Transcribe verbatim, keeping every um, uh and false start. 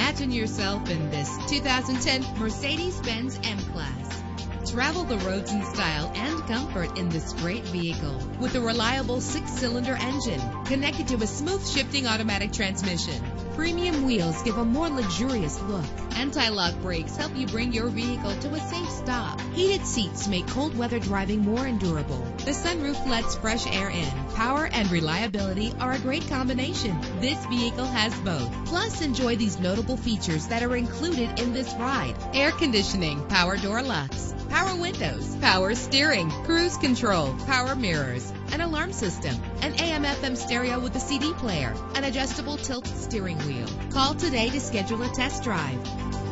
Imagine yourself in this two thousand ten Mercedes-Benz M-Class. Travel the roads in style and comfort in this great vehicle with a reliable six-cylinder engine connected to a smooth shifting automatic transmission. Premium wheels give a more luxurious look. Anti-lock brakes help you bring your vehicle to a safe stop. Heated seats make cold weather driving more endurable. The sunroof lets fresh air in. Power and reliability are a great combination. This vehicle has both. Plus, enjoy these notable features that are included in this ride: air conditioning, power door locks, power windows, power steering, cruise control, power mirrors, an alarm system, an A M F M stereo with a C D player, an adjustable tilt steering wheel. Call today to schedule a test drive.